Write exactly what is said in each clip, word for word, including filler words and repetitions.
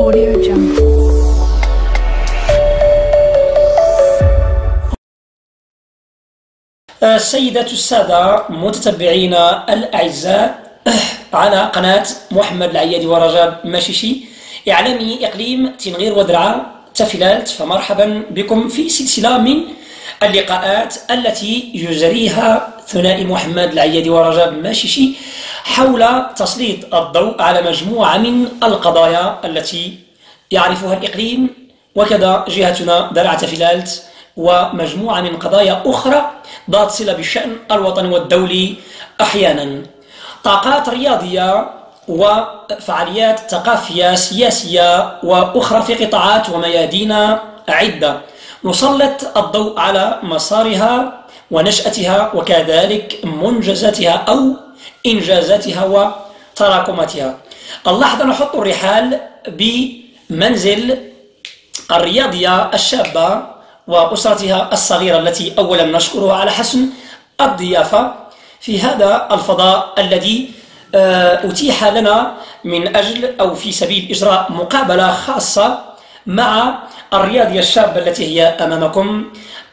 Audio Jungle. السيدات السادة متتبعينا الأعزاء على قناة محمد العيادي ورجب ماشيشي إعلامي إقليم تنغير ودرعا تفلالت، فمرحبا بكم في سلسلة من اللقاءات التي يجريها ثنائي محمد العيادي ورجب ماشيشي حول تسليط الضوء على مجموعة من القضايا التي يعرفها الإقليم وكذا جهتنا درعا تفلالت، ومجموعة من قضايا أخرى ذات صلة بالشأن الوطني والدولي أحيانا. طاقات رياضية وفعاليات ثقافية سياسية وأخرى في قطاعات وميادين عدة نسلط الضوء على مسارها ونشأتها وكذلك منجزاتها أو إنجازاتها وتراكماتها. اللحظة نحط الرحال بمنزل الرياضية الشابة وأسرتها الصغيرة التي أولا نشكرها على حسن الضيافة في هذا الفضاء الذي أتيح لنا من أجل أو في سبيل إجراء مقابلة خاصة مع الرياضية الشابة التي هي أمامكم،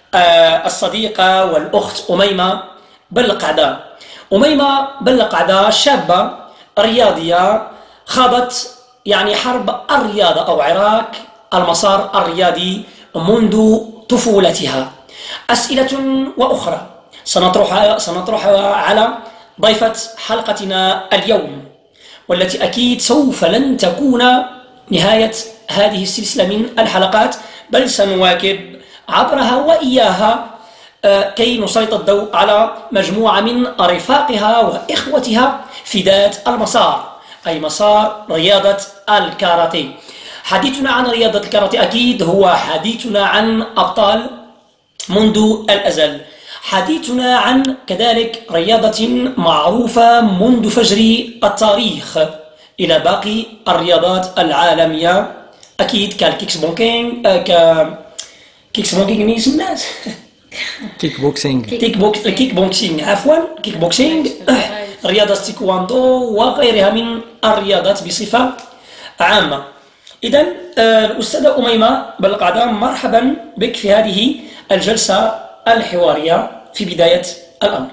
الصديقة والأخت أميمة بلقعدة. أميمة بلقعدة شابة رياضية خاضت يعني حرب الرياضة أو عراك المسار الرياضي منذ طفولتها. أسئلة وأخرى سنطرحها سنطرحها على ضيفة حلقتنا اليوم، والتي أكيد سوف لن تكون نهاية هذه السلسلة من الحلقات، بل سنواكب عبرها وإياها كي نسلط الضوء على مجموعة من رفاقها وإخوتها في ذات المسار، أي مسار رياضة الكاراتيه. حديثنا عن رياضة الكاراتيه أكيد هو حديثنا عن أبطال منذ الأزل، حديثنا عن كذلك رياضة معروفة منذ فجر التاريخ إلى باقي الرياضات العالمية، أكيد كالكيكس بونكينج ك كيكس بونكينج مين اسم الناس؟ كيك بوكسينج كيك بوكس كيك بوكسينج عفوا كيك بوكسينج رياضة تايكواندو وغيرها من الرياضات بصفة عامة. إذن الأستاذة أميمة بلقعدة، مرحبا بك في هذه الجلسة الحوارية في بداية الأمر.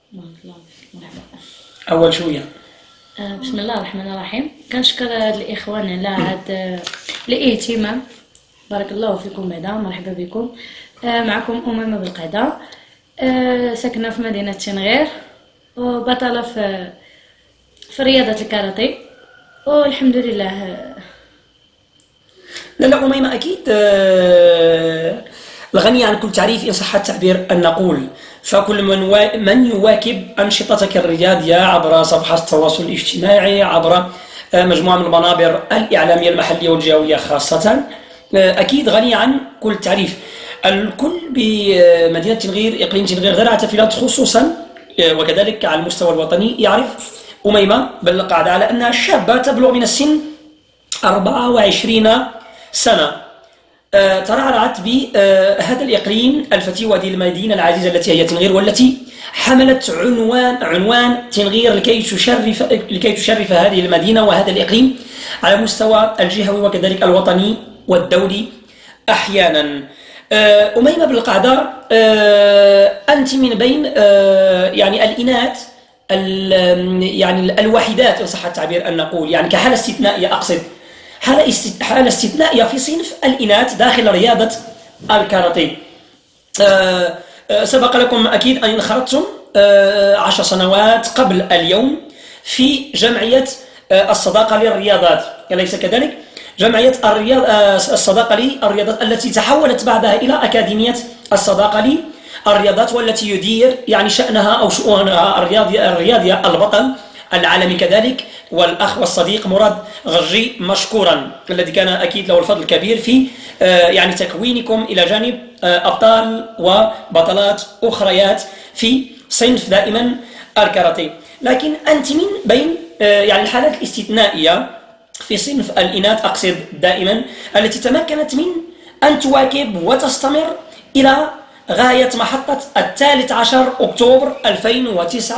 أول شوية بسم الله الرحمن الرحيم، كنشكر الإخوان على هذا الاهتمام، بارك الله فيكم. بعدا مرحبا بكم، معكم أميمة بلقعدة، ساكنة في مدينة تنغير وبطلة في في رياضة الكاراتيه والحمد لله. لا لا أميمة أكيد الغنية عن كل تعريف إن صح التعبير أن نقول، فكل من, و... من يواكب أنشطتك الرياضية عبر صفحات التواصل الاجتماعي، عبر مجموعة من المنابر الإعلامية المحلية والجهوية خاصة، أكيد غني عن كل تعريف. الكل بمدينة تنغير إقليم تنغير درعا تفلالت خصوصا وكذلك على المستوى الوطني يعرف أميمة بلقعدة على أنها شابة تبلغ من السن أربعة وعشرين سنة، ترعرعت بهذا الإقليم الفتي وهذه المدينة العزيزة التي هي تنغير، والتي حملت عنوان عنوان تنغير لكي تشرف لكي تشرف هذه المدينة وهذا الإقليم على المستوى الجهوي وكذلك الوطني والدولي أحيانا. أميمة بلقعدة، أنت من بين يعني الإناث يعني الوحيدات إن صح التعبير أن نقول، يعني كحالة استثنائية أقصد حالة حالة استثنائية في صنف الإناث داخل رياضة الكاراتيه. سبق لكم أكيد أن انخرطتم عشر سنوات قبل اليوم في جمعية الصداقة للرياضات، أليس كذلك؟ جمعية الرياض الصداقة للرياضات التي تحولت بعدها إلى أكاديمية الصداقة للرياضات، والتي يدير يعني شأنها أو شؤونها الرياضية الرياضية البطل العالمي كذلك والأخ والصديق مراد غرجي مشكورا، الذي كان أكيد له الفضل الكبير في يعني تكوينكم إلى جانب أبطال وبطلات أخريات في صنف دائما الكاراتيه. لكن أنت من بين يعني الحالات الاستثنائية في صنف الإناث أقصد دائما، التي تمكنت من أن تواكب وتستمر إلى غاية محطة الثالث عشر أكتوبر ألفين وتسعة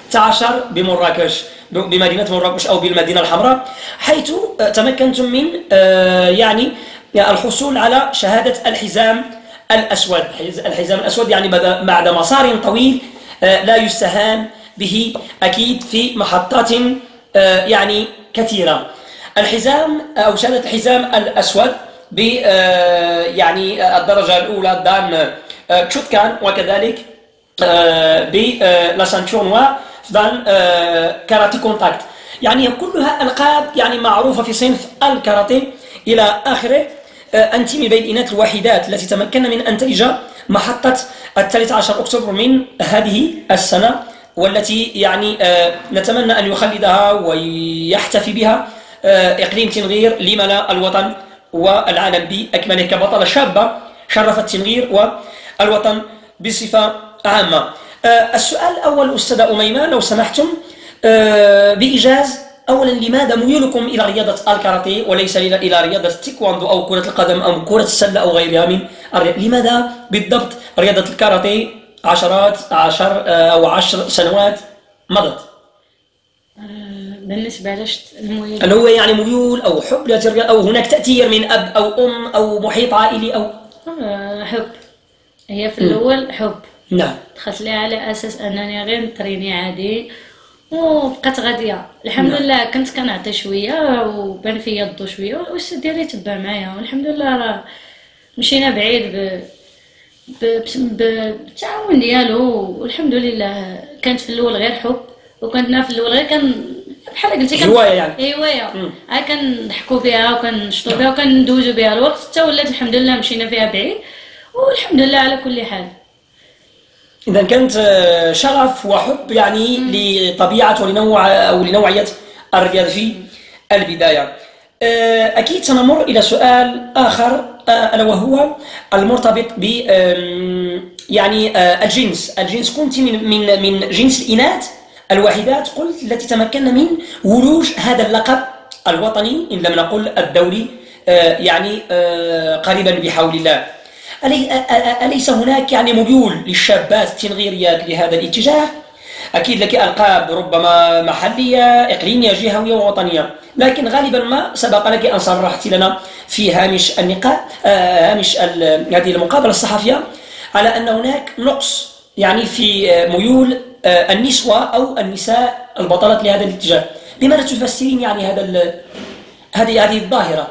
عشر بمراكش بمدينة مراكش أو بالمدينة الحمراء، حيث تمكنتم من يعني الحصول على شهادة الحزام الأسود. الحزام الأسود يعني بعد مسار طويل لا يستهان به أكيد في محطات يعني كثيرة. الحزام أو شهادة الحزام الأسود ب يعني الدرجة الأولى دان تشوتكان، وكذلك ب لا سانتور نوار دان كاراتي كونتاكت، يعني كلها ألقاب يعني معروفة في صنف الكاراتيه إلى آخره. أنت من بين الإناث الوحيدات التي تمكن من أن تلج محطة الثالث عشر أكتوبر من هذه السنة، والتي يعني نتمنى أن يخلدها ويحتفي بها إقليم تنغير لملا الوطن والعالم بأكمله كبطلة شابة شرفت تنغير والوطن بصفة عامة. السؤال الأول أستاذة أميمة لو سمحتم بإيجاز، أولا لماذا ميولكم إلى رياضة الكاراتيه وليس إلى رياضة التايكواندو أو كرة القدم أو كرة السلة أو غيرها من الرياضة؟ لماذا بالضبط رياضة الكاراتيه عشرات عشر أو عشر سنوات مضت؟ بالنسبة لش الميول هل هو يعني ميول أو حب للرياضة أو هناك تأثير من أب أو أم أو محيط عائلي أو حب؟ هي في الأول حب. نعم. دخلت لي على أساس أنني غير نتريني عادي وبقات غادية الحمد نعم. لله كنت كنعطي شوية وبان فيا الضو شوية والأستاذ ديالي تبع معايا والحمد لله راه مشينا بعيد ب بالتعاون ديالو والحمد لله. كانت في الأول غير حب وكنا في الأول غير كان بحال قلتي كان هواية يعني هواية ها كنضحكوا بها وكنشطوا بها وكندوزوا بها الوقت حتى ولات الحمد لله مشينا فيها بعيد والحمد لله على كل حال. إذا كانت شغف وحب يعني مم. لطبيعة ولنوع أو لنوعية الرياضة في البداية. أكيد سنمر إلى سؤال آخر ألا وهو المرتبط ب يعني الجنس. الجنس كنت من من من جنس الإناث الوحيدات قلت التي تمكن من ولوج هذا اللقب الوطني إن لم نقل الدولي يعني قريبا بحول الله. أليس هناك يعني ميول للشابات التنغيريات لهذا الاتجاه؟ أكيد لك ألقاب ربما محلية إقليمية جهوية ووطنية، لكن غالبا ما سبق لك أن صرحت لنا في هامش النقاش هامش هذه المقابلة الصحفية على أن هناك نقص يعني في ميول النسوة أو النساء البطلات لهذا الاتجاه. بماذا تفسرين يعني هذا هذه هذه الظاهرة؟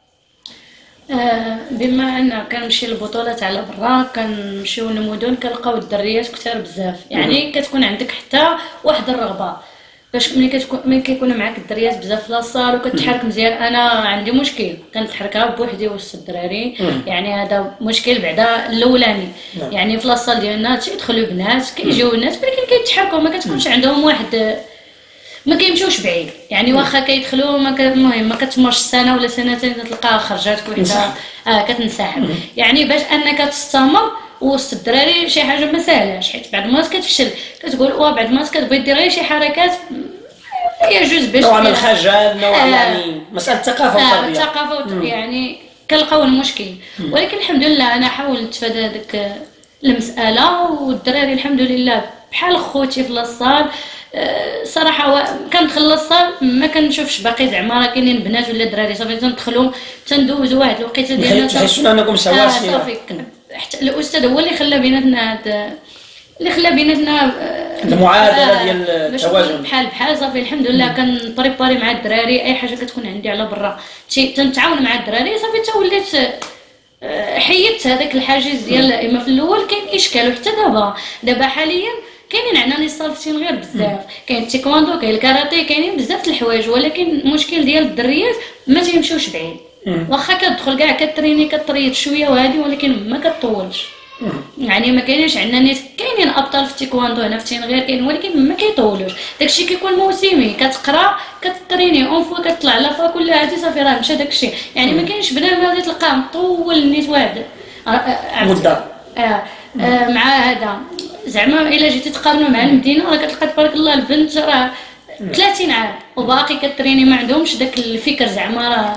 آه بما ان كنمشي البطولات على برا كنمشيو للمدن كنلقاو الدريات كثار بزاف يعني كتكون عندك حتى واحد الرغبه باش ملي كتكون ملي كيكونوا معاك الدريات بزاف في لاصال وكتحرك مزيان. انا عندي مشكل كنتحركها بوحدي وسط الدراري يعني هذا مشكل بعدا الاولاني يعني في لاصال ديالنا تيدخلوا بنات كيجيو الناس ولكن كيتحركوا ما كتكونش عندهم واحد ما كيمشوش بعيد يعني واخا كيدخلوا ما المهم ما كتمرش سنه ولا سنتين تلقى خرجات وحده اه كتنسحب يعني باش انك تستمر وسط الدراري شي حاجه ما ساهلاش حيت بعد ما كتفشل كتقول وا بعد ما كتبغي دير غير شي حركات يجوز باش نوع من الخجل نوع آه يعني مساله الثقافه والتربيه آه الثقافه يعني كنلقاو المشكل ولكن الحمد لله انا حاول نتفادى داك المساله والدراري الحمد لله بحال خوتي في لاصال. أه صراحه كندخل لاصال ما كنشوفش باقي زعما راه كاينين بنات ولا دراري صافي تندخلوا تندوزوا واحد الوقيته ديالنا تحسوا انكم سواسيه آه صافي حتى الاستاذ هو اللي خلى بيناتنا هذا اللي خلى بيناتنا المعادله ديال التوازن بحال بحال صافي الحمد لله كنبريباري مع الدراري اي حاجه كتكون عندي على برا تنتعاون مع الدراري صافي حتى وليت حيدت هذاك الحاجز ديال اما في الاول كاين اشكال وحتى دابا دابا حاليا كاينين عندنا نصال في تنغير بزاف كاين التايكواندو كاين الكاراتيه كاينين بزاف د الحوايج ولكن المشكل ديال الدريات ما تيمشيوش بعيد واخا كتدخل كاع كتريني كتريض شويه وهادي ولكن ما كتطولش يعني ما كاينينش عندنا ناس كاينين ابطال في التايكواندو هنا في تنغير كاين ولكن ما كيطولوش داكشي كيكون موسمي كتقرا كتريني اون فوا كتطلع لا فا كل هادي صافي راه مشى داكشي يعني ما كاينش بنادم غادي تلقاه مطول نيت واحد مده آه آه مع هذا زعما الا جيتي تقارنوا مع المدينه راه كتلقى تبارك الله البنت راه ثلاثين عام وباقي كتريني ما عندهمش داك الفكر زعما راه.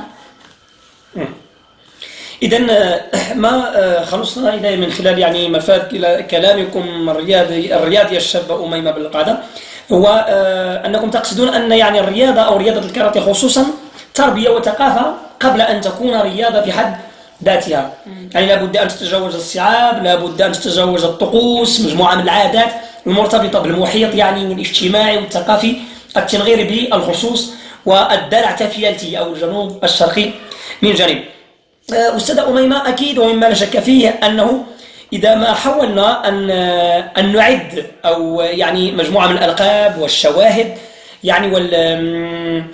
اذا ما خلصنا اليه من خلال يعني مفاد كلامكم الرياضي الرياضيه الشابه أميمة بالقعده هو أنكم تقصدون أن يعني الرياضة أو رياضة الكاراتيه خصوصا تربية وثقافة قبل أن تكون رياضة في حد ذاتها. يعني لابد أن تتجاوز الصعاب، لابد أن تتجاوز الطقوس، مجموعة من العادات المرتبطة بالمحيط يعني الاجتماعي والثقافي التنغيري بالخصوص، والدلع تفيلتي أو الجنوب الشرقي من جانب. أستاذة أميمة، أكيد ومما لا شك فيه أنه إذا ما حاولنا أن أن نعد أو يعني مجموعة من الألقاب والشواهد يعني وال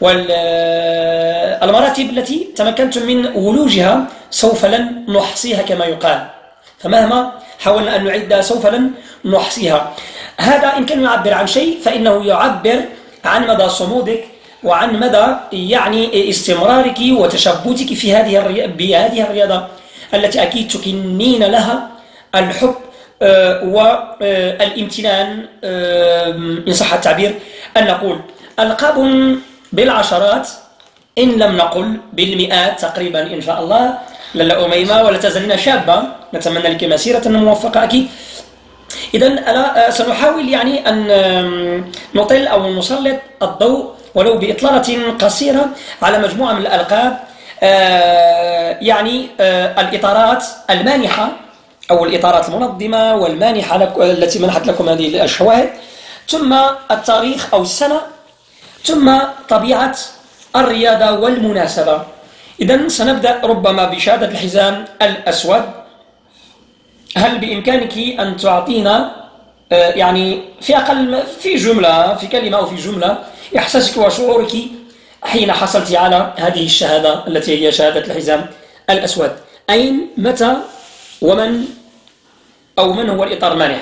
والمراتب التي تمكنتم من ولوجها سوف لن نحصيها كما يقال، فمهما حاولنا أن نعدها سوف لن نحصيها. هذا إن كان يعبر عن شيء فإنه يعبر عن مدى صمودك وعن مدى يعني استمرارك وتشبتك في هذه بهذه الرياضة التي أكيد تكنين لها الحب والامتنان إن صح التعبير أن نقول. ألقاب بالعشرات إن لم نقل بالمئات تقريبا إن شاء الله لاله أميمة، ولا تزالين شابة، نتمنى لك مسيرة موفقة أكيد. إذن سنحاول يعني أن نطل أو نسلط الضوء ولو بإطلالة قصيرة على مجموعة من الألقاب، يعني الإطارات المانحة أو الإطارات المنظمة والمانحة التي منحت لكم هذه الشواهد، ثم التاريخ أو السنة، ثم طبيعة الرياضة والمناسبة. إذن سنبدأ ربما بشهادة الحزام الأسود. هل بإمكانك أن تعطينا يعني في أقل في جملة في كلمة أو في جملة إحساسك وشعورك حين حصلت على هذه الشهادة التي هي شهادة الحزام الأسود؟ أين، متى، ومن أو من هو الإطار المانح؟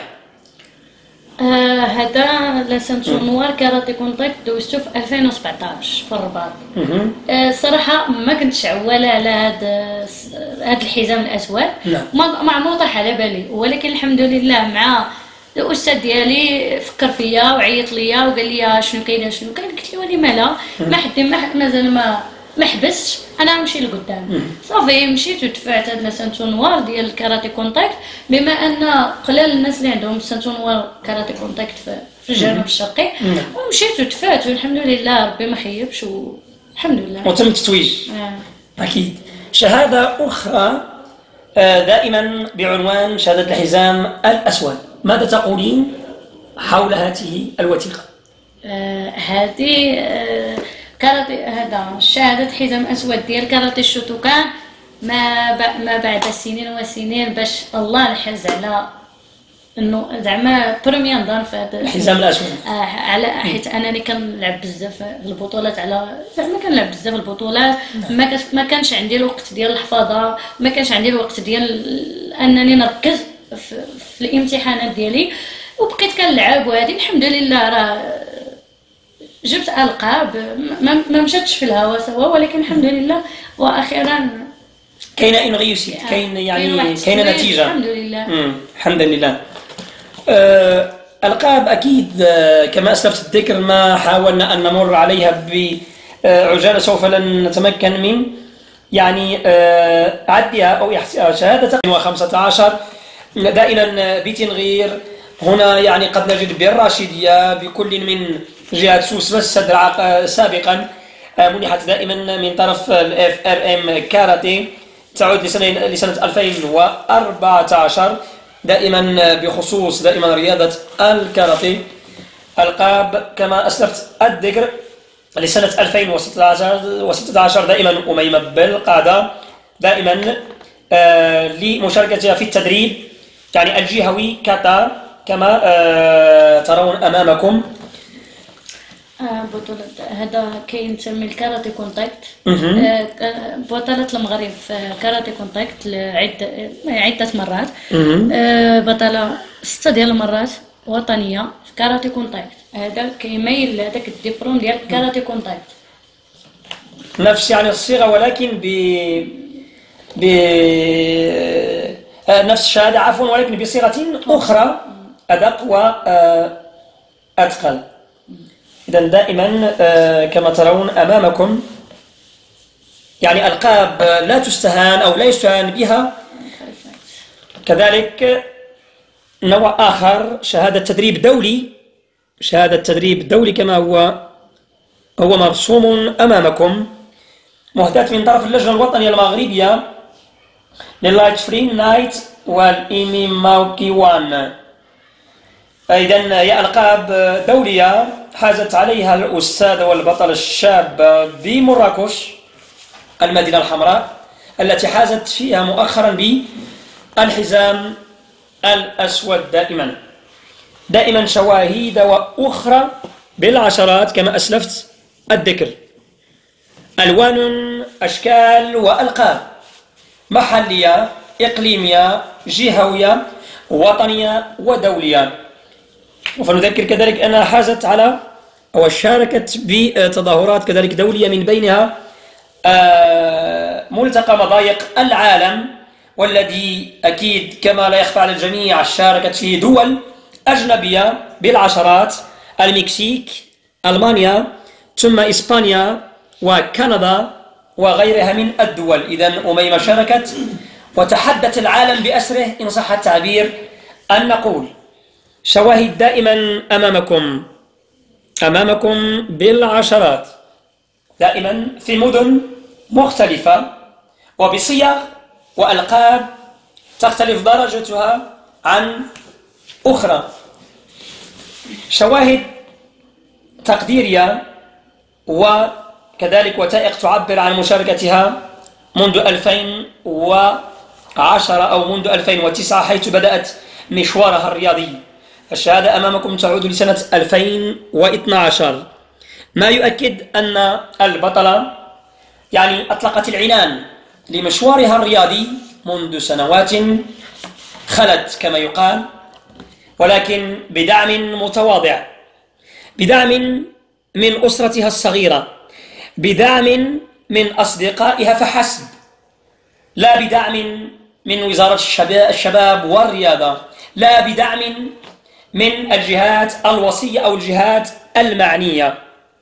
آه هذا لسانسون نوار كاراتي كونتاكت دوزتو في ألفين وسبعطاش في الرباط. آه صراحة ما كنتش عوالة على هذا هذا الحزام الأسود، ما ما عمرو طاح على بالي، ولكن الحمد لله مع الأستاذ ديالي فكر فيا وعيط ليا وقال لي شنو كاين شنو كاين، قلت له ولي مالا ما حد مازال ما ما حبستش، انا نمشي لقدام. صافي مشيت ودفعت هاد لاسانتو نوار ديال الكاراتي كونتاكت، بما ان قلال الناس اللي عندهم سانتو نوار كاراتي كونتاكت في الجنوب الشرقي، ومشيت ودفعت والحمد لله ربي ما خيبش والحمد لله وتم التتويج. آه. اكيد. شهاده اخرى دائما بعنوان شهاده الحزام الاسود، ماذا تقولين حول هذه الوثيقه؟ آه هذه آه كاراتي، هذا شهادة حزام أسود ديال كاراتي الشوتوكان، ما ما بعد سنين وسنين باش الله نحز على انه زعما بروميير دان في هذا الحزام الاسود. آه على حيت انني كنلعب بزاف في البطولات، على زعما كنلعب بزاف البطولات، ما ما كانش عندي الوقت ديال الحفاظه، ما كانش عندي الوقت ديال انني نركز في, في الامتحانات ديالي، وبقيت كنلعب. وهذه الحمد لله راه جبت ألقاب ما, ما مشاتش في الهواء سوا، ولكن الحمد لله واخيرا كاين ان غيوسيت، كاين يعني كاين نتيجه الحمد لله. امم الحمد لله. أه القاب اكيد أه كما اسلفت الذكر ما حاولنا ان نمر عليها بعجاله، سوف لن نتمكن من يعني أه عدها او احصائها. شهاده وخمسة عشر دائما بتنغير، هنا يعني قد نجد بالراشديه بكل من جهة سوس الصدر سابقا، منحت دائما من طرف الاف ار ام كاراتي، تعود لسنة لسنة ألفين وأربعة عشر دائما بخصوص دائما رياضة الكاراتي. ألقاب كما أسلفت الذكر لسنة ألفين وستة عشر دائما أميمة بالقادة، دائما آه لمشاركتها في التدريب يعني الجهوي كاتا كما آه ترون أمامكم. بطولة هذا كاين تسمي الكاراتي كونتاكت، بطولة المغرب في كاراتي كونتاكت عدة عدة مرات، بطلة ستة ديال المرات وطنية في كاراتي كونتاكت. هذا كيميل لهذاك الدبلوم ديال كاراتي كونتاكت، نفس يعني الصيغة ولكن ب ب نفس الشهادة عفوا، ولكن بصيغة أخرى أدق وأثقل. إذن دائما كما ترون أمامكم يعني ألقاب لا تستهان أو لا يستهان بها. كذلك نوع آخر شهادة تدريب دولي شهادة تدريب الدولي كما هو هو مرسوم أمامكم، مهداة من طرف اللجنة الوطنية المغربية لللايت فرين نايت والإيمي ماوكي وان. إذن هي ألقاب دولية حازت عليها الأستاذة والبطل الشاب بمراكش المدينة الحمراء التي حازت فيها مؤخرا بالحزام الأسود. دائما دائما شواهد وأخرى بالعشرات كما أسلفت الذكر، ألوان أشكال وألقاب محلية إقليمية جهوية وطنية ودولية. وفنذكر كذلك أنها حازت على وشاركت بتظاهرات كذلك دولية، من بينها ملتقى مضايق العالم، والذي أكيد كما لا يخفى على الجميع شاركت فيه دول أجنبية بالعشرات، المكسيك، ألمانيا، ثم إسبانيا وكندا وغيرها من الدول. إذن أميمة شاركت وتحدت العالم بأسره إن صح التعبير أن نقول. شواهد دائما أمامكم أمامكم بالعشرات، دائما في مدن مختلفة وبصيغ وألقاب تختلف درجتها عن أخرى. شواهد تقديرية وكذلك وثائق تعبر عن مشاركتها منذ ألفين وعشرة أو منذ ألفين وتسعة حيث بدأت مشوارها الرياضي. الشهادة أمامكم تعود لسنة ألفين واثني عشر، ما يؤكد أن البطلة يعني أطلقت العنان لمشوارها الرياضي منذ سنوات خلت كما يقال، ولكن بدعم متواضع، بدعم من أسرتها الصغيرة، بدعم من أصدقائها فحسب، لا بدعم من وزارة الشباب والرياضة، لا بدعم من الجهات الوصية أو الجهات المعنية.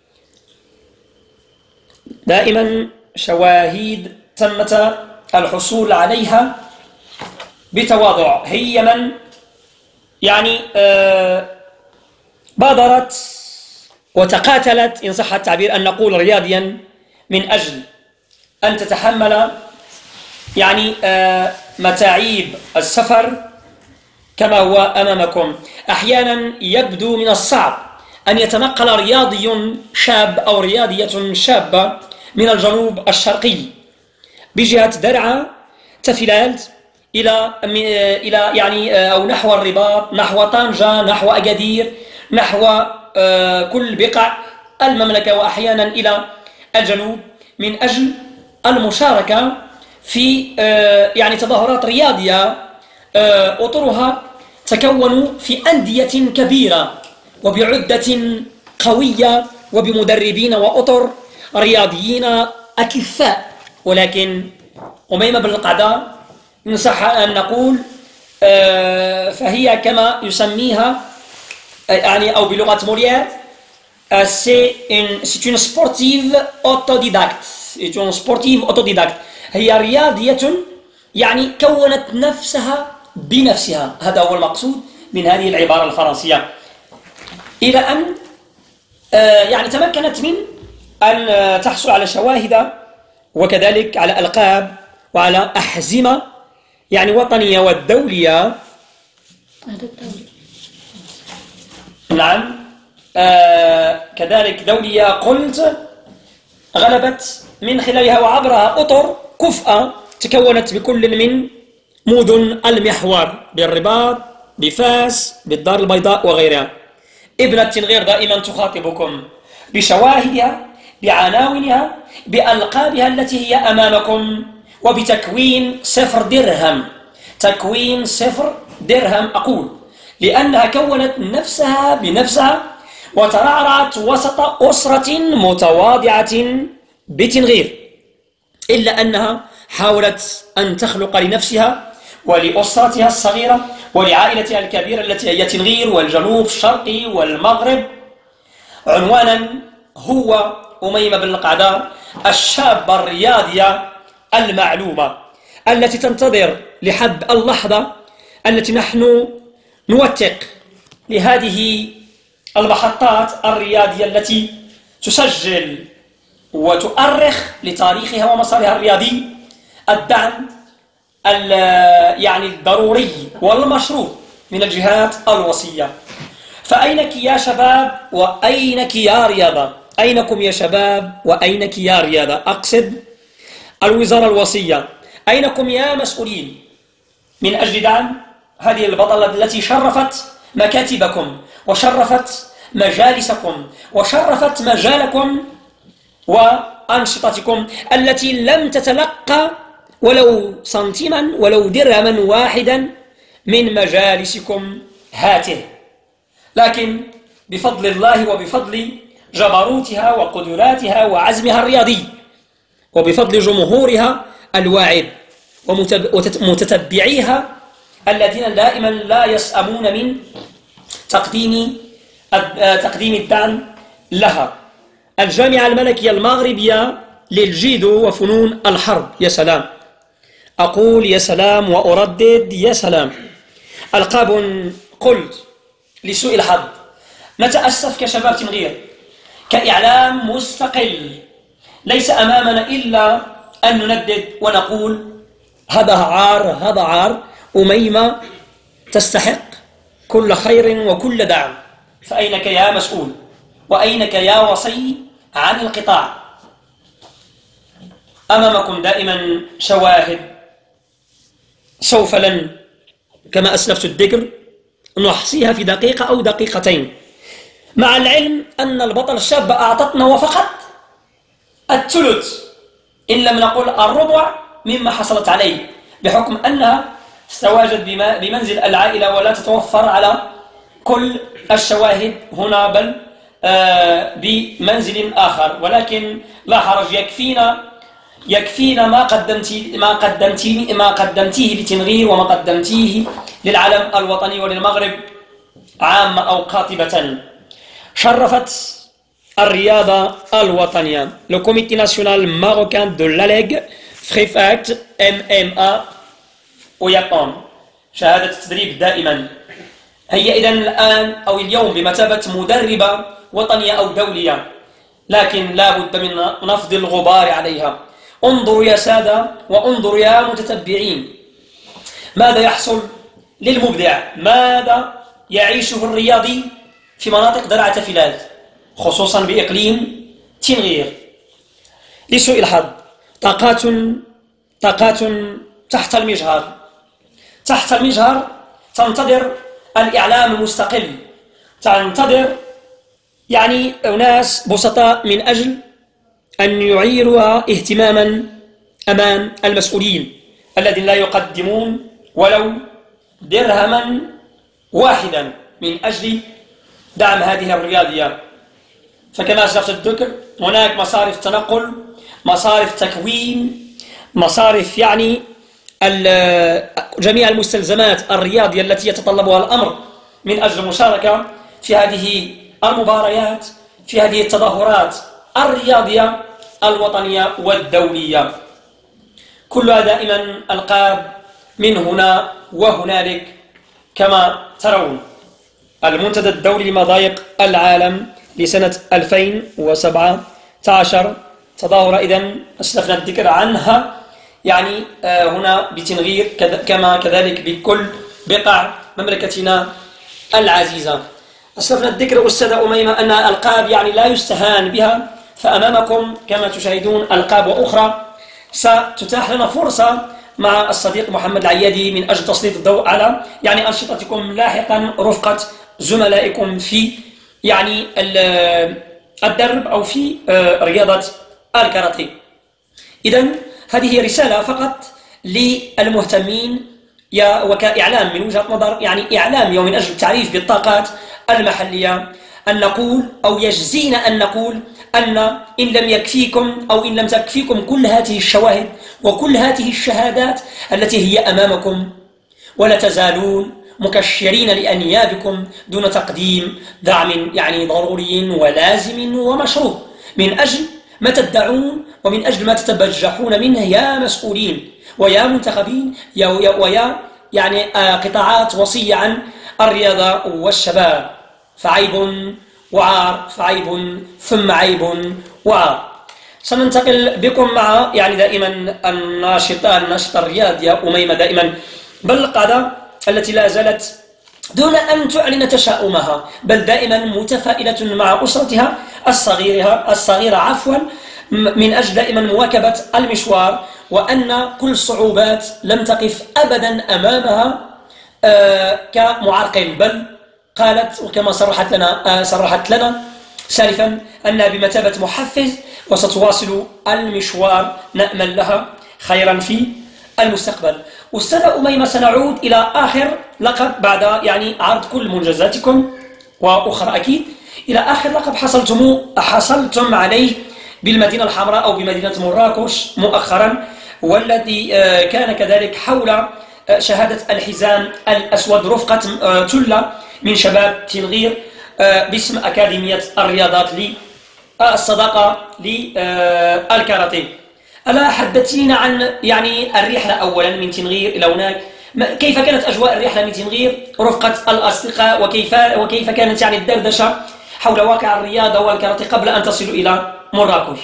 دائما شواهد تمت الحصول عليها بتواضع. هي من يعني آه بادرت وتقاتلت إن صح التعبير أن نقول رياضيا من أجل أن تتحمل يعني آه متاعيب السفر كما هو أمامكم. أحيانا يبدو من الصعب أن يتنقل رياضي شاب أو رياضية شابة من الجنوب الشرقي بجهة درعا تفلالت إلى إلى يعني أو نحو الرباط، نحو طنجة، نحو أكادير، نحو كل بقاع المملكة، وأحيانا إلى الجنوب من أجل المشاركة في يعني تظاهرات رياضية أطرها تكون في أندية كبيرة وبعدة قوية وبمدربين وأطر رياضيين أكفاء. ولكن أميمة بن القعداء إن صح أن نقول فهي كما يسميها يعني أو بلغة مولير c'est une c'est une sportive autodidacte c'est une sportive autodidacte هي رياضية يعني كونت نفسها بنفسها. هذا هو المقصود من هذه العبارة الفرنسية، إلى أن يعني تمكنت من أن تحصل على شواهد وكذلك على ألقاب وعلى أحزمة يعني وطنية والدولية. نعم آه كذلك دولية قلت غلبت من خلالها وعبرها أطر كفءة تكونت بكل من مدن المحور بالرباط، بفاس، بالدار البيضاء وغيرها. ابنة تنغير دائما تخاطبكم بشواهدها، بعناوينها، بألقابها التي هي أمامكم، وبتكوين صفر درهم. تكوين صفر درهم أقول لأنها كونت نفسها بنفسها وترعرعت وسط أسرة متواضعة بتنغير، إلا أنها حاولت أن تخلق لنفسها ولأسرتها الصغيرة ولعائلتها الكبيرة التي هي تنغير والجنوب الشرقي والمغرب عنوانا هو أميمة بن القعداء الشابة الرياضية المعلومة التي تنتظر لحد اللحظة التي نحن نوثق لهذه المحطات الرياضية التي تسجل وتؤرخ لتاريخها ومسارها الرياضي الدعم يعني الضروري والمشروط من الجهات الوصية. فأينك يا شباب وأينك يا رياضة؟ أينكم يا شباب وأينك يا رياضة؟ أقصد الوزارة الوصية. أينكم يا مسؤولين من أجل دعم هذه البطلة التي شرفت مكاتبكم وشرفت مجالسكم وشرفت مجالكم وأنشطتكم التي لم تتلقى ولو سنتيما ولو درهما واحدا من مجالسكم هاته، لكن بفضل الله وبفضل جبروتها وقدراتها وعزمها الرياضي وبفضل جمهورها الواعد ومتتبعيها الذين دائما لا يسأمون من تقديم تقديم الدعم لها. الجامعة الملكية المغربية للجيدو وفنون الحرب، يا سلام، أقول يا سلام وأردد يا سلام. ألقاب قلت لسوء الحظ نتأسف كشباب تنغير كإعلام مستقل ليس أمامنا إلا أن نندد ونقول هذا عار هذا عار، أميمة تستحق كل خير وكل دعم. فأينك يا مسؤول وأينك يا وصي عن القطاع؟ أمامكم دائما شواهد سوف لن كما أسلفت الذكر نحصيها في دقيقة أو دقيقتين، مع العلم أن البطل الشابة أعطتنا وفقط الثلث إن لم نقل الربع مما حصلت عليه، بحكم أنها تتواجد بمنزل العائلة ولا تتوفر على كل الشواهد هنا بل آه بمنزل آخر. ولكن لا حرج، يكفينا يكفينا ما قدمتي ما قدمتي ما قدمتيه لتنغير وما قدمتيه للعلم الوطني وللمغرب عامة أو قاطبة. شرفت الرياضة الوطنية le Comité national marocain de la Ligue Free Fight M M A ويابان شهادة التدريب دائما. هي إذن الآن أو اليوم بمثابة مدربة وطنية أو دولية، لكن لا بد من نفض الغبار عليها. انظروا يا سادة وانظروا يا متتبعين ماذا يحصل للمبدع، ماذا يعيشه الرياضي في مناطق درعة فلال خصوصا بإقليم تنغير. لسوء الحظ طاقات طاقات تحت المجهر تحت المجهر تنتظر الإعلام المستقل، تنتظر يعني أناس بسطاء من أجل أن يعيرها اهتماما أمام المسؤولين الذين لا يقدمون ولو درهما واحدا من أجل دعم هذه الرياضية. فكما أسلفت الذكر هناك مصارف تنقل، مصارف تكوين، مصارف يعني جميع المستلزمات الرياضية التي يتطلبها الأمر من أجل المشاركة في هذه المباريات في هذه التظاهرات الرياضية الوطنية والدولية. كلها دائما ألقاب من هنا وهنالك كما ترون. المنتدى الدولي لمضايق العالم لسنة ألفين وسبعة عشر تظاهرة إذن أسلفنا الذكر عنها يعني هنا بتنغير كما كذلك بكل بقاع مملكتنا العزيزة. أسلفنا الذكر أستاذة أميمة أن ألقاب يعني لا يستهان بها، فأمامكم كما تشاهدون ألقاب أخرى ستتاح لنا فرصة مع الصديق محمد العيادي من أجل تسليط الضوء على يعني أنشطتكم لاحقا رفقة زملائكم في يعني الدرب أو في رياضة الكاراتيه. إذن هذه رسالة فقط للمهتمين وكإعلام من وجهة نظر يعني إعلامي ومن أجل التعريف بالطاقات المحلية، أن نقول أو يجزينا أن نقول أن إن لم يكفيكم أو إن لم تكفيكم كل هذه الشواهد وكل هذه الشهادات التي هي أمامكم ولا تزالون مكشرين لأنيابكم دون تقديم دعم يعني ضروري ولازم ومشروط من أجل ما تدعون ومن أجل ما تتبجحون منه يا مسؤولين ويا منتخبين ويا يعني قطاعات وصية عن الرياضة والشباب. فعيب وعار، فعيب ثم عيب وعار. سننتقل بكم مع يعني دائما الناشطة الناشطة الرياضية أميمة دائما بالقادة التي لا زالت دون أن تعلن تشاؤمها، بل دائما متفائلة مع أسرتها الصغيرة الصغيرة عفوا من أجل دائما مواكبة المشوار، وأن كل الصعوبات لم تقف أبدا أمامها آه كمعرقل، بل قالت وكما صرحت لنا آه صرحت لنا سالفا أنها بمثابة محفز وستواصل المشوار، نأمل لها خيرا في المستقبل. أستاذة أميمة، سنعود إلى آخر لقب بعد يعني عرض كل منجزاتكم وأخرى أكيد، إلى آخر لقب حصلتم حصلتم عليه بالمدينة الحمراء أو بمدينة مراكش مؤخرا، والذي كان كذلك حول شهادة الحزام الأسود رفقة تلة من شباب تنغير باسم أكاديمية الرياضات للصداقة للكاراتيه. ألا حدثينا عن يعني الرحلة أولا من تنغير إلى هناك، كيف كانت أجواء الرحلة من تنغير رفقة الأصدقاء، وكيف وكيف كانت يعني الدردشة حول واقع الرياضة والكاراتيه قبل أن تصلوا إلى مراكش؟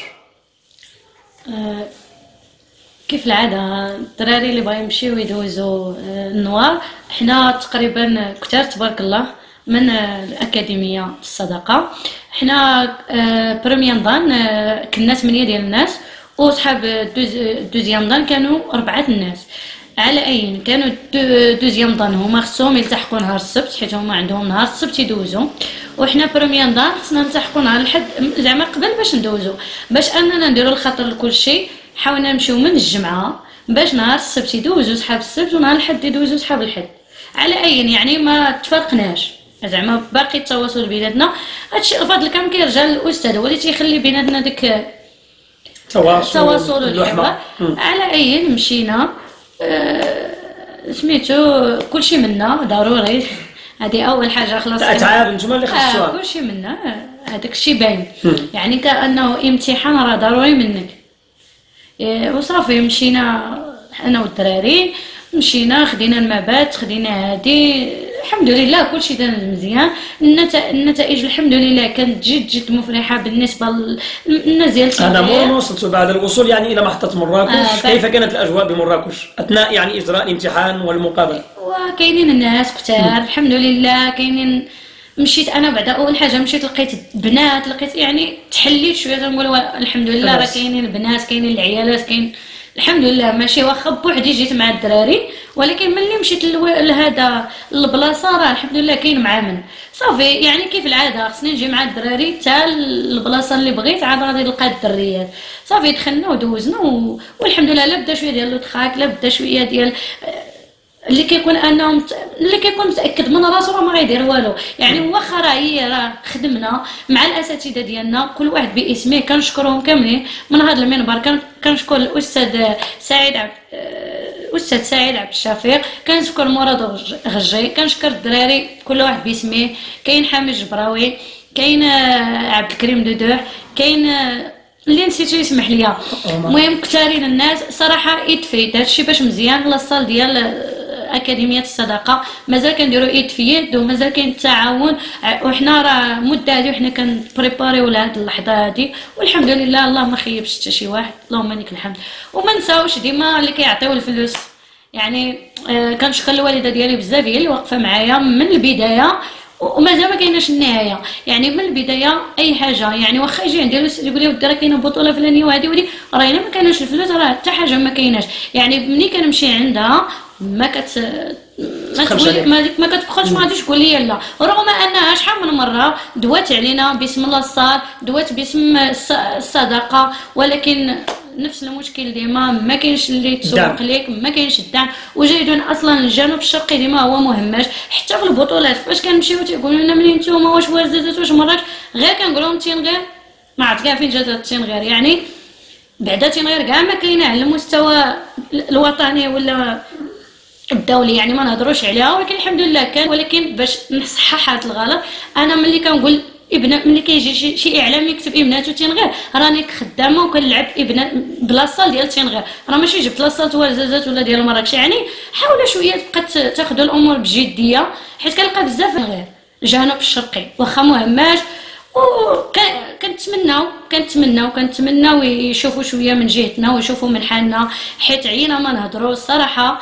أه كيف العادة الدراري اللي بغاو يمشيو ويدوزوا النوار، حنا تقريبا كتار تبارك الله من الأكاديمية الصداقة. حنا بريميان دان كنا ثمانية ديال الناس، وصحاب دوزيام دان كانوا أربعة الناس. على أي كانوا دوزيام دان هما خصهم يلتحقوا نهار السبت حيت هما عندهم نهار السبت يدوزوا، وحنا بريميان دان خصنا نلتحقوا نهار الحد زعما قبل باش ندوزوا، باش أننا نديروا الخطر لكل شيء. حاولنا نمشيو من الجمعة باش نهار السبت يدوزوا صحاب السبت ونهار الحد يدوزوا صحاب الحد. على أي يعني ما تفرقناش، زعما باقي التواصل بيناتنا. هادشي الفضل كان كيرجع للأستاذ هو اللي تيخلي بيناتنا داك التواصل والحوار. على أي مشينا أه سميتو كلشي منا ضروري، هذه أول حاجة خلاص. أتعاب نتوما اللي خصوها آه كلشي منا، هذاك الشيء باين يعني كأنه امتحان راه ضروري منك. إيه وصافي مشينا أنا والدراري، مشينا خدينا المبات خدينا هادي الحمد لله كلشي دار مزيان. النتائج الحمد لله كانت جد جد مفرحه بالنسبه للناس ديال هذا مو وصلتوا بعد الوصول يعني الى محطه مراكش. آه كيف كانت الاجواء بمراكش اثناء يعني اجراء الامتحان والمقابله؟ وكاينين الناس كثار الحمد لله كاينين. مشيت انا بعد اول حاجه مشيت لقيت بنات، لقيت يعني تحليت شويه تنقول الحمد لله راه كاينين البنات كاينين العيالات كاين الحمد لله. ماشي واخا بوحدي جيت مع الدراري، ولكن ملي مشيت لهذا البلاصه راه الحمد لله كاين معامن صافي. يعني كيف العاده خصني نجي مع الدراري حتى البلاصه اللي بغيت عاد غادي نلقى الدريات صافي. دخلنا ودوزنا و... والحمد لله لا بدا شويه ديال الضحك، لا بدا شويه ديال اللي كيكون انهم اللي كيكون متاكد من راسو راه ما غيدير والو. يعني واخا راه هي راه خدمنا مع الاساتذه ديالنا كل واحد باسمه، كنشكرهم كاملين من هذا المنبر. كنشكر الاستاذ سعيد عبد الاستاذ سعيد عبد الشفيق، كنشكر مراد غجي، كنشكر الدراري كل واحد باسمه. كاين حامد الجبراوي، كاين عبد الكريم دودوح، كاين اللي نسيتو يسمح ليا. المهم كثارين الناس صراحه يدفيت هادشي باش مزيان. لاصال ديال أكاديمية الصداقة مازال كنديروا ايد في يد ومازال كاين التعاون، وحنا راه مده هذه وحنا كنبريباريو لهاد اللحظه هذه والحمد لله. الله ما خيبش حتى شي واحد، اللهم لك الحمد. وما نساوش ديما اللي كيعطيو الفلوس. يعني آه كنشكر الوالده ديالي بزاف، هي اللي واقفه معايا من البدايه ومازال ما كايناش النهايه. يعني من البدايه اي حاجه يعني واخا يجي عندي الاستاذ يقول لي ودي راه كاينه بطوله فلانيه وهذه ودي، راه الا ما كانوش الفلوس راه حتى حاجه ما كايناش. يعني ملي كنمشي عندها ما كت ما تقول ما كتبخلش، ما غاديش تقول لي لا، رغم انها شحال من مره دوات علينا باسم لاصال، دوات باسم الصداقه، ولكن نفس المشكل ديما ما كاينش اللي تسوق ليك، ما كاينش الدعم. وجايدون اصلا الجنوب الشرقي ديما هو مهمش حتى في البطولات. فاش كنمشيو تيقولوا لنا منين نتوما واش وازازات واش مراكش، غير كنقول لهم تينغير ما عرفت كاع فين جات تينغير. يعني بعدا تينغير كاع ما كاينه على المستوى الوطني ولا الدولي، يعني ما نهضروش عليها، ولكن الحمد لله كان. ولكن باش نصحح هذا الغلط، انا ملي كنقول ابن ملي كيجي شي, شي اعلام يكتب ابناتو تينغير، راني خدامه وكنلعب ابنات بلاصه ديال تينغير، راه ماشي جبت لاصه وزازات ولا ديال مراكش. يعني حاولوا شويه تبقى تاخذوا الامور بجديه، حيت كنلقى بزاف غير الجنوب الشرقي واخا مهماش، وكنتمناو كنتمناو كنتمناو يشوفوا شويه من جهتنا ويشوفوا من حالنا، حيت عينا ما نهضروا الصراحه.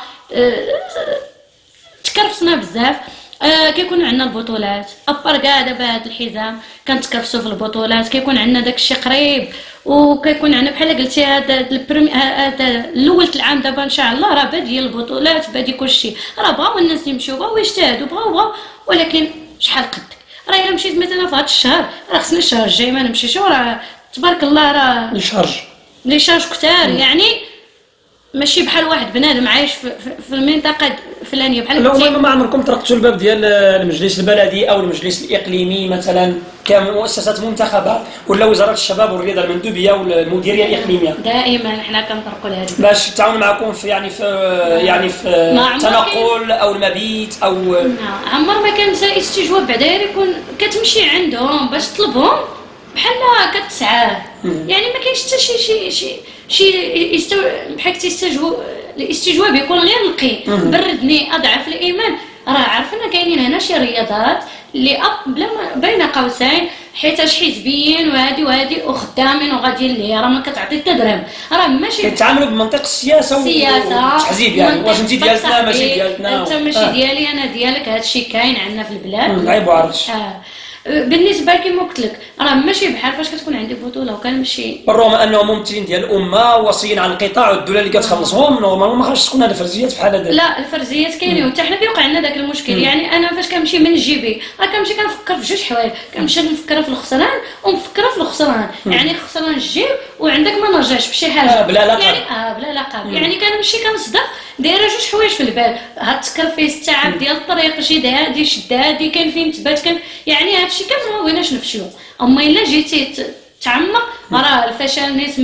تكرفصنا بزاف. آه كيكون عندنا البطولات ابار كاع دابا هاد الحزام كنتكرفسوا في البطولات، كيكون عندنا داكشي قريب، وكيكون عندنا بحال قلتي هذا البريمي هذا الاول العام دابا ان شاء الله راه بادي البطولات بادي كلشي، راه بغاو الناس يمشيو بغاو يجتهدوا بغاو بغاو، ولكن شحال قدك راه الا مشيت مثلا في هذا الشهر راه خصني الشهر الجاي ما نمشيش، راه تبارك الله راه لي شارج لي شارج كثار، يعني ماشي بحال واحد بنادم عايش في, في المنطقه الفلانيه بحال قلتي. ما عمركم طرقتوا الباب ديال المجلس البلدي او المجلس الاقليمي مثلا كمؤسسات منتخبه ولا وزاره الشباب والرياضه المندوبيه والمديريه الاقليميه؟ دائما حنا كنطرقوا لهذا باش يتعاونوا معكم في يعني في يعني في التنقل او المبيت او عمر ما كان استجواب بعدا يكون كتمشي عندهم باش تطلبهم بحال كتسعاه، يعني ما كاينش حتى شي شي شي شي يستو... بحال تيستجوب الاستجواب يكون غير نقي بردني اضعف الايمان. راه عرفنا كاينين هنا شي رياضات اللي أب بلا بين قوسين حيتاش حزبيين وهادي وهادي وخدامين وغاديين ليه، راه ما كتعطي حتى درهم، راه ماشي كيتعاملوا بمنطق السياسه والتحزيب، يعني واش انت ديالنا ماشي ديالنا، انت ماشي آه. ديالي انا ديالك، هادشي كاين عندنا في البلاد عيب وعرش. آه. بالنسبه كما قلت لك راه ماشي بحال فاش كتكون عندي بطوله وكنمشي بالرغم انهم ممثلين ديال الامه وصيين عن القطاع والدوله اللي كتخلصهم، نورمالمون ما خاصش تكون هذه الفرزيات في حال هذا. لا الفرزيات كاينين وحتى حنا كيوقع لنا داك المشكل. مم. يعني انا فاش كنمشي من جيبي راه كنمشي كنفكر في جوج حوايج، كنمشي نفكر في الخسران ومفكره في الخسران، يعني خسران الجيب وعندك ما نرجعش بشي حاجه آه بلا لقب، يعني اه بلا لقب، يعني كنمشي كنصدق دايره جوج حوايج في البال، هاد التكرفيس التعب ديال الطريق شي هادي شد هادي كاين فين تبات كان، يعني هادشي كامل ما بغيناش نفشلو. اما الا جيتي تعمق راه الفشل ناس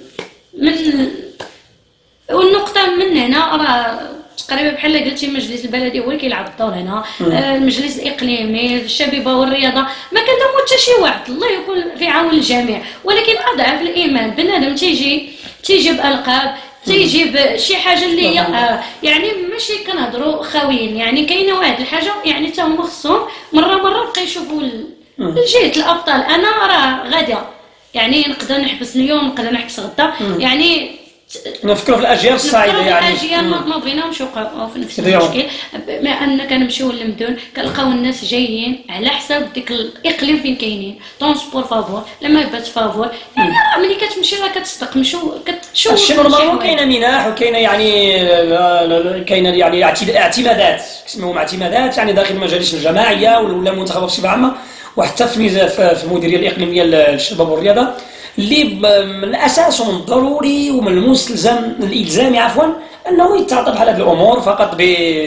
من والنقطه من هنا راه تقريبا بحال قلتي المجلس البلدي هو اللي كيلعب الدور هنا، آه المجلس الاقليمي الشبيبه والرياضه ما كنديرو حتى شي واحد، الله يكون في عون الجميع، ولكن اضعف الايمان بنادم تيجي تيجيب القاب تيجيب شي حاجه اللي آه يعني ماشي كنهضروا خاويين، يعني كاينه واحد الحاجه يعني حتى هما خصهم مره مره بقى يشوفوا الجهه الابطال. انا راه غاده يعني نقدر نحبس اليوم نقدر نحبس غدا، يعني نفكروا في الاجيال الصاعده، يعني الاجيال ما بغيناهمش يوقعوا في نفس المشكل. بما ان كنمشيو للمدن كنلقاو الناس جايين على حساب ديك الاقليم فين كاينين طونسبور فافور لما يبات فافور، يعني راه ملي كتمشي راه كتصدق مشو كتشوف الشي نورمالمون كاينه منح وكاينه يعني كاينه يعني اعتمادات كيسموهم اعتمادات، يعني داخل المجالس الجماعيه ولا المنتخبات بصفه عامه وحتى في في المديريه الاقليميه للشباب والرياضه اللي من الاساس ومن الضروري ومن المستلزم الالزامي عفوا انه يتعاطى بحال هذه الامور فقط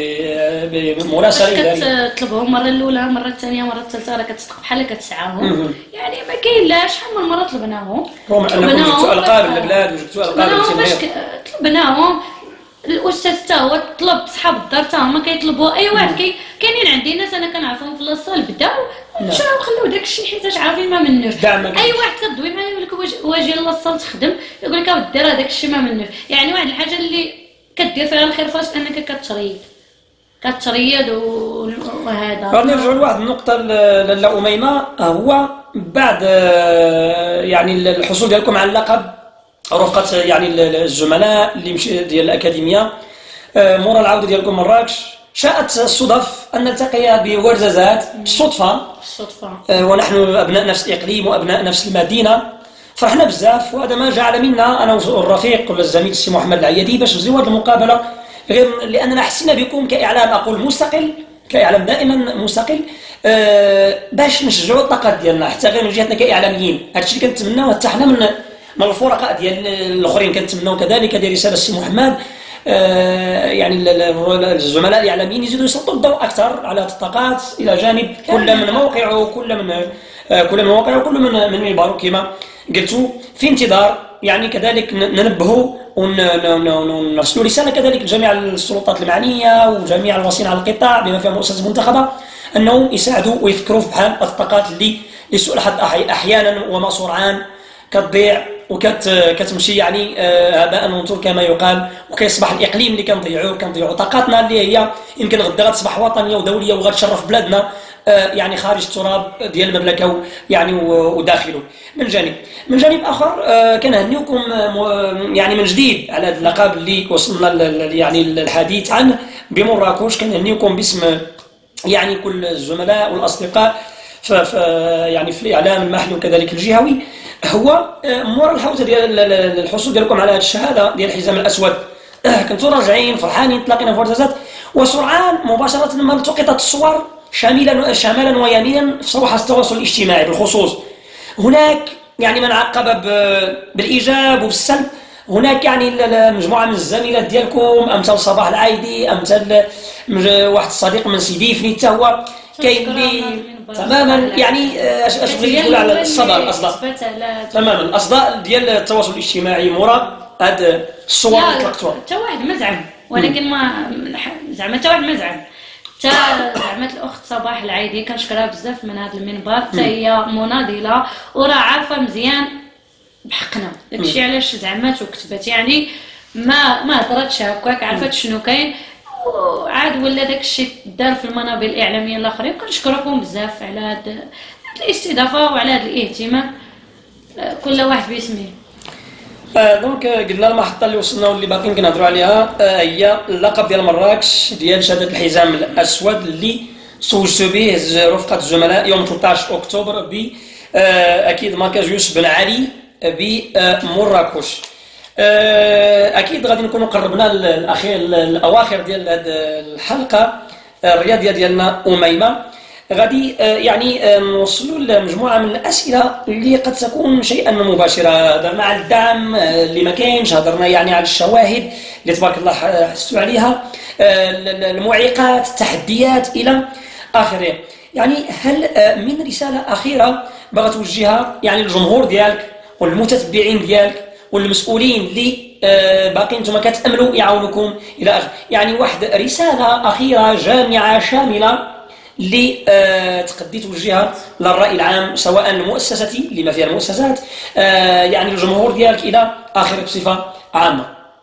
بمراسله اداريه. كتطلبهم المره الاولى المره الثانيه المره الثالثه راه كتصدق بحال كتسعاهم، يعني ما كاين لا شحال من مره طلبناهم رغم انكم جبتوا القاب للبلاد وجبتوا القاب للجمهور طلبناهم الاستاذ حتى هو طلب صحاب الدار حتى هما كيطلبوا اي واحد كي كاينين عندي ناس انا كنعرفهم في لاصال بداو مشاو خلوا داكشي حيتاش عارفين ما منوش. اي واحد كدوي معاه يقول لك واجي لاصال تخدم يقول لك اودي راه داكشي ما منوش، يعني واحد الحاجه اللي كدير فيها الخير فاش انك كتريد كتريد وهذا. غادي نرجعوا لواحد النقطه لاله اميمه، هو بعد يعني الحصول ديالكم على اللقب رفقه يعني الزملاء اللي مشي ديال الاكاديميه مورا العوده ديالكم مراكش شاءت الصدف ان نلتقي بورزازات بالصدفه بالصدفه ونحن ابناء نفس الاقليم وابناء نفس المدينه، فرحنا بزاف وهذا ما جعل منا انا والرفيق ولا الزميل السي محمد العيادي باش نزيو هذه المقابله، غير لاننا حسينا بكم كاعلام اقول مستقل كاعلام دائما مستقل أه باش نشجعوا الطاقات ديالنا حتى غير من جهتنا كاعلاميين. هذا الشيء اللي كنتمناو حتى حنا من من الفرقاء ديال الاخرين كنتمناو كذلك ديال رساله السي محمد آه يعني الزملاء الاعلاميين يزيدوا يسلطوا الضوء اكثر على الطاقات الى جانب كل من موقعه كل من آه كل من موقعه كل من من منبره كما قلتوا، في انتظار يعني كذلك ننبهوا ونرسلوا رساله كذلك لجميع السلطات المعنيه وجميع الواصلين على القطاع بما فيها مؤسسات منتخبه انهم يساعدوا ويفكروا في بحال الطاقات اللي لسوء الحظ احيانا وما سرعان كتضيع وكتمشي يعني هباء منثور كما يقال، وكيصبح الاقليم اللي كنضيعوه كنضيعوا طاقاتنا اللي هي يمكن غدا غتصبح وطنيه ودوليه وغتشرف بلادنا يعني خارج التراب ديال المملكه يعني وداخله من جانب. من جانب اخر كنهنيكم يعني من جديد على هذا اللقب اللي وصلنا يعني الحديث عنه بمراكش. كنهنيكم باسم يعني كل الزملاء والاصدقاء ف يعني في الاعلام المحلي وكذلك الجهوي. هو مورا الحوزه ديال الحصول ديالكم على هذه الشهاده ديال الحزام الاسود، كنتو راجعين فرحانين تلاقينا في ورتزات، وسرعان مباشره ما التقطت الصور شاملا شمالا ويمينا في صفحات التواصل الاجتماعي بالخصوص. هناك يعني من عقب بالايجاب وبالسلب. هناك يعني مجموعه من الزميلات ديالكم امثال صباح العايدي، امثال واحد الصديق من سيدي فنيت حتى هو كاين اللي تماما يعني اش اش بغيت نقول على الصدى الاصداء تماما الاصداء ديال التواصل الاجتماعي مورا هاد الصور اللي طلقتوها. حتى واحد ما زعم، ولكن ما زعما حتى واحد ما زعم. حتى زعمت الاخت صباح العايدي كنشكرها بزاف من هذا المنبر، حتى هي مناضله وراه عارفه مزيان بحقنا داكشي علاش زعمات وكتبت، يعني ما ما هضرتش هكاك، عرفت شنو كاين وعاد ولا داكشي دار في المنابر الاعلاميه الاخرين. كنشكركم بزاف على هذه الاستضافه وعلى هذا الاهتمام، كل واحد باسمه. آه دونك قلنا المحطه اللي وصلنا واللي باقيين كنهضروا عليها آه هي اللقب ديال مراكش ديال شهاده الحزام الاسود اللي توجت به رفقه الزملاء يوم ثلاثة عشر اكتوبر ب آه اكيد مركز يوسف بن علي بمراكش. آه اكيد غادي نكونوا قربنا الاخير الاواخر ديال هذه الحلقه الرياضيه ديالنا اميمه. غادي يعني نوصلوا لمجموعه من الاسئله اللي قد تكون شيئا مباشره. هضرنا على الدعم اللي ما كاينش، هضرنا يعني على الشواهد اللي تبارك الله حسوا عليها، المعيقات، التحديات الى اخره. يعني هل من رساله اخيره بغا توجهها يعني للجمهور ديالك والمتتبعين ديالك والمسؤولين اللي باقيين نتوما كتاملوا يعاونوكم الى اخره، يعني واحد رساله اخيره جامعه شامله اللي آه تقدي توجهها للرأي العام سواء مؤسستي لما فيها المؤسسات آه يعني الجمهور ديالك الى اخره بصفه عامه؟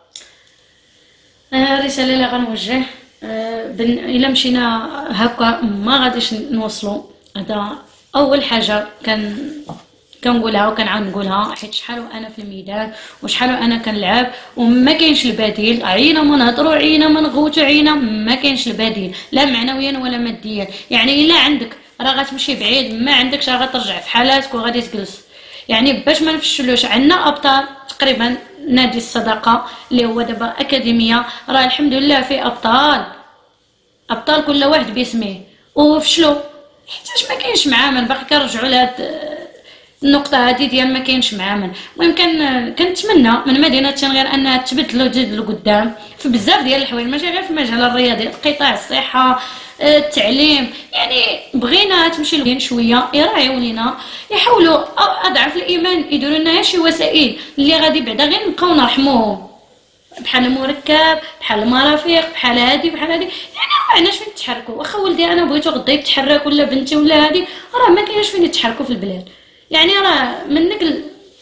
الرساله اللي غنوجه آه الا مشينا هكا ما غاديش نوصلوا. هذا اول حاجه كان كنقولها وكنعاود نقولها، حيت شحال وانا في الميدان وشحال وانا كنلعب وما كاينش البديل. عينا ما نهضروا، عينا ما نغوتوا، عينا ما كاينش البديل لا معنويا ولا ماديا. يعني الا عندك راه غتمشي بعيد، ما عندكش راه غترجع في حالاتك وغادي تجلس. يعني باش ما نفشلوش عندنا ابطال تقريبا نادي الصداقه اللي هو دابا اكاديميه، راه الحمد لله في ابطال ابطال كل واحد باسمه وفشلوا حيتاش ما كاينش معامل. باقي كنرجعوا لهاد النقطه هذه ديال ما كاينش معامل. المهم كان كنتمنى من مدينه تنغير انها تبدل وتزيد لقدام في بزاف ديال الحوايج، ماشي غير في المجال الرياضي، قطاع الصحه، التعليم. يعني بغينا تمشي لين شويه يراعيو لينا، يحاولوا اضعف الايمان يديروا لنا شي وسائل اللي غادي بعدا غير نبقاو نرحموهم، بحال المركب، بحال المرافق، بحال هادي بحال هادي. يعني ما عندناش فين نتحركوا. واخا ولدي انا بغيتو غدا يتحرك ولا بنتي ولا هادي، راه ما كاينش فين يتحركوا في البلاد. يعني راه منك ال...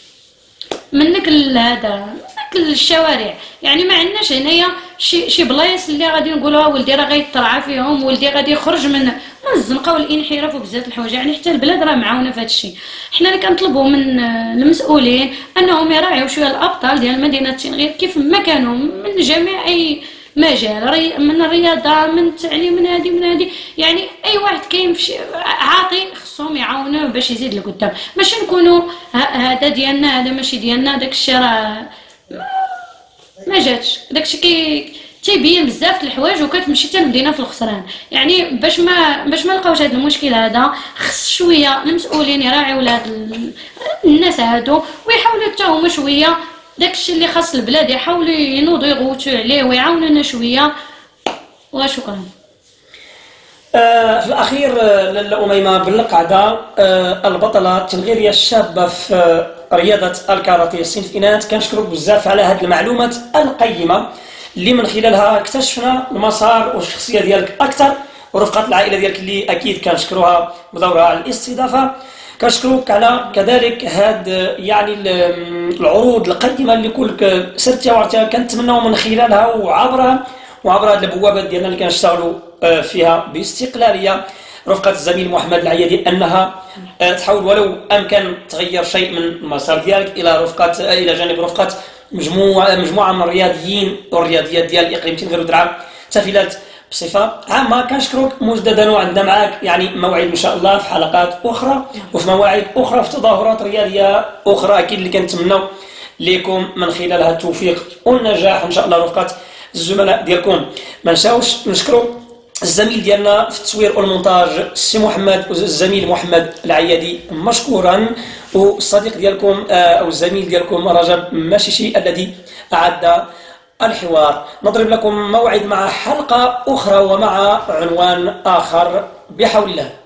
منك ال... هذا منك الشوارع. يعني ما عندناش هنايا شي شي بلايص اللي غادي نقولوا ولدي راه غيترعى فيهم، ولدي غادي يخرج من من الزنقه والانحراف وبزاف الحوايج. يعني حتى البلاد راه معاونه في هذا الشيء. حنا اللي كنطلبوا من المسؤولين انهم يراعيوا شويه الابطال ديال مدينه تنغير كيف ما كانوا من جميع اي مجال، من الرياضه، من التعليم، من هذه من هذه. يعني اي واحد كاين في عاطي خصهم يعاونوه باش يزيد لقدام، ماشي نكونوا هذا ديالنا هذا ماشي ديالنا. داك الشيء راه ما جاتش. داك الشيء كي تيبين بزاف الحوايج وكتمشي حتى المدينه في الخسران. يعني باش ما باش ما نلقاوش هذا المشكل هذا، خص شويه المسؤولين يراعيوا لهاد الناس هادو ويحاولوا حتى هما شويه داكشي اللي خاص البلاد يحاولوا ينوضوا يغوتوا عليه ويعاونونا شويه. وشكرا. آه في الاخير لاله اميمه بالقعده آه البطله التنغيريه الشابه في رياضه الكاراتيه الصنف اناث، كنشكرك بزاف على هذه المعلومات القيمه اللي من خلالها اكتشفنا المسار والشخصيه ديالك اكثر، ورفقه العائله ديالك اللي اكيد كنشكروها بدورها على الاستضافه. كنشكروك على كذلك هاد يعني العروض القيمه اللي كلك سرتيها وعرفتيها، كنتمناو من خلالها وعبرها وعبر هاد البوابات ديالنا اللي كنشتغلوا فيها باستقلاليه رفقة الزميل محمد العيادي أنها تحاول ولو أمكن تغير شيء من المسار ديالك إلى رفقة إلى جانب رفقة مجموعة مجموعة من الرياضيين والرياضيات ديال الإقليم تنغير ودرعا تافلات بصفة عامة. كنشكروك مجددا وعندنا معاك يعني موعد إن شاء الله في حلقات أخرى وفي مواعيد أخرى في تظاهرات رياضية أخرى أكيد اللي كنتمناو لكم من خلالها التوفيق والنجاح إن شاء الله. رفقة الزملاء ديالكم ما نساوش نشكروا الزميل ديالنا في التصوير والمونتاج السي محمد والزميل محمد العيادي مشكورا، والصديق ديالكم أو الزميل ديالكم رجب ماشيشي الذي أعد الحوار. نضرب لكم موعد مع حلقة أخرى ومع عنوان آخر بحول الله.